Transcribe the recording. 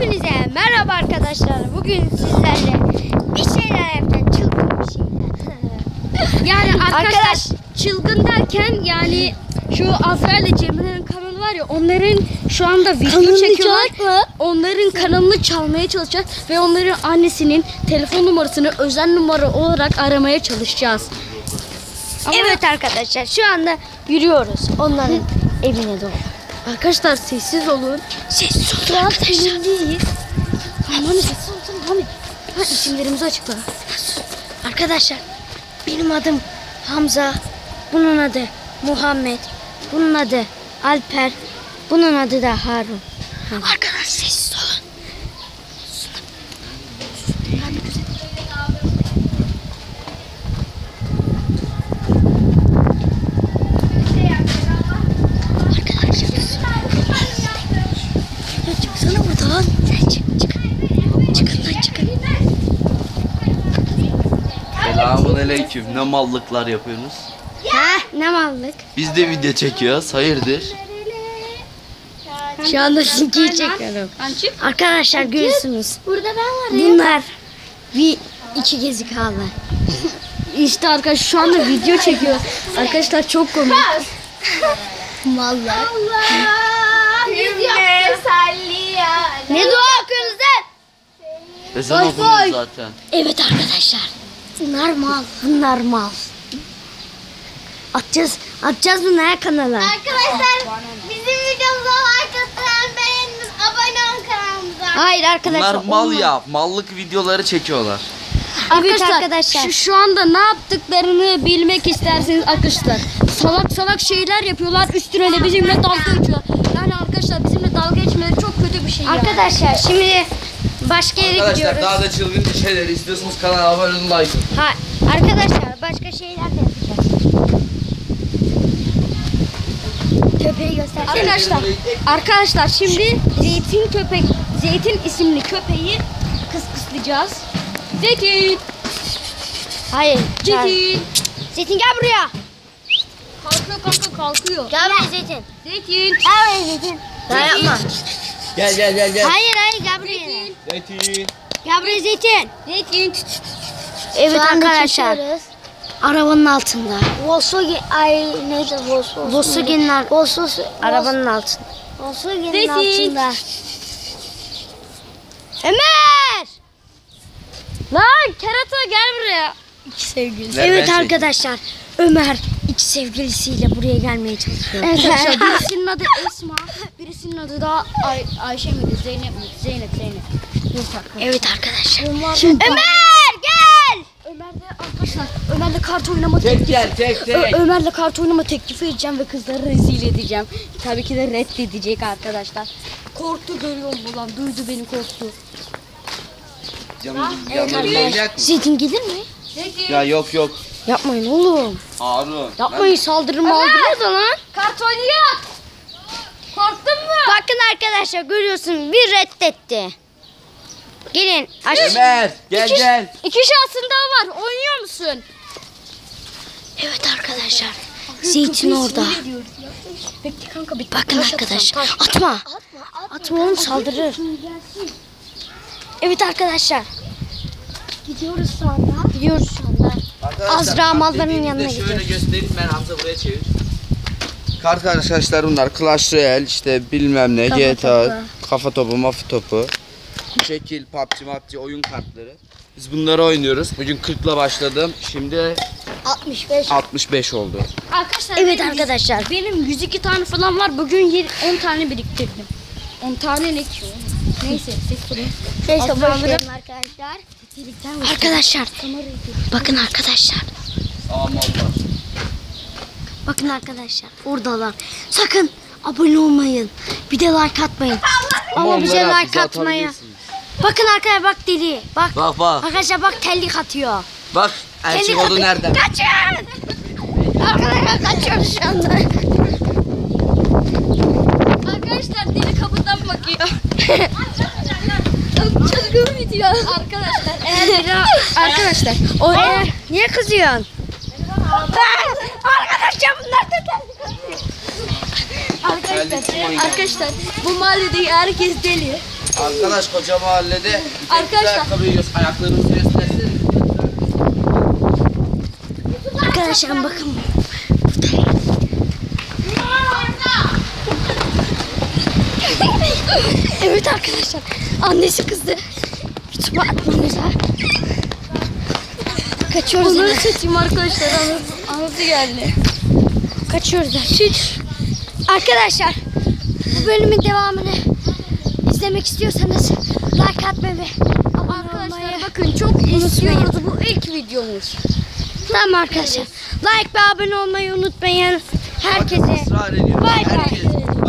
Hepinize merhaba arkadaşlar. Bugün sizlerle bir şeyler yapacağız. Çılgın bir şeyler. Yani arkadaş çılgın derken yani şu Azra ile Cemre'nin kanalı var ya, onların şu anda video Kanalını çekiyorlar. çalma. Onların kanalını çalmaya çalışacağız ve onların annesinin telefon numarasını özel numara olarak aramaya çalışacağız. Evet arkadaşlar, şu anda yürüyoruz onların evine doğru. Arkadaşlar sessiz olun. Sessiz olun arkadaşlar. Tamam sessiz olun. Tamam. Ha, isimlerimizi açıkla. Arkadaşlar, benim adım Hamza. Bunun adı Muhammed. Bunun adı Alper. Bunun adı da Harun. Arkadaşlar sessiz olun. Çıksana buradan. Sen çık. Çıkın lan çıkın. Selamünaleyküm. Ne mallıklar yapıyorsunuz? Ha, ne mallık? Biz de video çekiyoruz. Hayırdır? Şu anda sizinkiyi çekiyorum. Arkadaşlar görüyorsunuz. Burada ben varım. Bunlar iki gezikalı. İşte arkadaşlar şu anda video çekiyor. Arkadaşlar çok komik. Mallar. Salliya. Ne dua okuyorsunuz lan? Ezan okunuyor zaten. Evet arkadaşlar. Bunlar mal. Bunlar mal. Atacağız bunlara kanala. Arkadaşlar bizim videomuza like atın, beğenin, abone olun kanalımıza. Hayır arkadaşlar. Bunlar mal olmaz. ya. Mallık videoları çekiyorlar. Evet arkadaşlar. Şu anda ne yaptıklarını bilmek isterseniz arkadaşlar, salak şeyler yapıyorlar, üstüne de bizimle dalga geçiyorlar. Yani arkadaşlar bizimle dalga geçmeleri çok kötü bir şey ya. Arkadaşlar şimdi başka yere gidiyoruz. daha da çılgın şeyler istiyorsanız kanala abone olun, like atın. Ha, arkadaşlar başka şeyler de yapacağız. Köpeği göstersene. Arkadaşlar şimdi Zeytin isimli köpeği kıskıslayacağız. Zeytin. Hayır. Zeytin. Zeytin gel buraya. Kalkıyor kanka, kalkıyor. Gel buraya Zeytin. Zeytin. Gel buraya Zeytin. Daha yapma. Gel. Hayır gel buraya. Zeytin. Gel buraya Zeytin. Zeytin. Evet arkadaşlar. Arabanın altında. Volkswagen'in arabanın altında. Volkswagen'in Zeytin. altında. Ömer! Lan kerata gel buraya. İki sevgili. Ver, Evet ben arkadaşlar. Ömer iki sevgilisiyle buraya gelmeye çalışıyor. Evet arkadaşlar, birisinin adı Esma, birisinin adı da Ayşe miydi? Zeynep miydi? Zeynep. Yok arkadaşlar. Evet arkadaşlar. Şimdi Ömer gel! Ömer'le kart oynama Tek teklifi. gel, tek. Ömer'le kart oynama teklifi edeceğim ve kızları rezil edeceğim. Tabii ki de reddedecek arkadaşlar. Korktu, görüyor musun lan? Duydu beni, korktu. Yanına oynayacak mı? Zeytin gelir mi? Ya yok. Yapmayın oğlum. Harun. Yapmayın, saldırır da lan. Kart oynuyor. Korktun mu? Bakın arkadaşlar görüyorsun, bir reddetti. Gelin Ömer gel. İki şansın daha var. Oynuyor musun? Evet arkadaşlar. Zeytin orada. Peki kanka bir Bakın arkadaşlar. Atma. Atma oğlum, saldırır. Evet arkadaşlar. Gidiyoruz şu anda. Azra malların yanına Şöyle gidiyoruz. göstereyim, ben Hamza buraya çevir. Kart arkadaşlar bunlar. Clash Royale, işte bilmem ne, GTA, kafa topu, mafi topu, şekil, PUBG oyun kartları. Biz bunları oynuyoruz. Bugün 40'la başladım. Şimdi 65 oldu. Arkadaşlar Evet benim arkadaşlar. benim 102 tane falan var. Bugün 10 tane biriktirdim. 10 tane ne ki? Neyse, ses sorun. Neyse Azra boş verin arkadaşlar. arkadaşlar. Bakın arkadaşlar. Aman var. Bakın arkadaşlar. Oradalar. Sakın abone olmayın. Bir de like atmayın. Ama bize onlara like bize atmayı. atabilirsiniz. Bakın arkadaşlar, bak deli. Bak. Bak. Arkadaşlar bak, tellik atıyor. Bak erkek oldu nereden? Kaçın! Arkadaşlar kaçıyoruz şu anda. Arkadaşlar deli kapıdan bakıyor. Çılgın video. Arkadaşlar Niye kızıyorsun? Arkadaşlar bunlar da tellik atıyor. Arkadaşlar bu mahallede herkes deli. Arkadaş koca mahallede Arkadaşlar- ayakkabı yiyoruz. Ayaklarımızı göstersene. Arkadaşlar bakın. Evet arkadaşlar. Annesi kızdı. YouTube'a atmamıza. Kaçıyoruz Onları hemen. seçeyim arkadaşlar. Anası geldi. Kaçıyoruz artık. Arkadaşlar bu bölümün devamını izlemek istiyorsanız like atmayı ve abone Arkadaşlar olmayı bakın çok istiyoruz. Bu ilk videomuz. Tamam arkadaşlar. Like ve abone olmayı unutmayın. Herkese Israr ediyorum. bay bay. Herkese.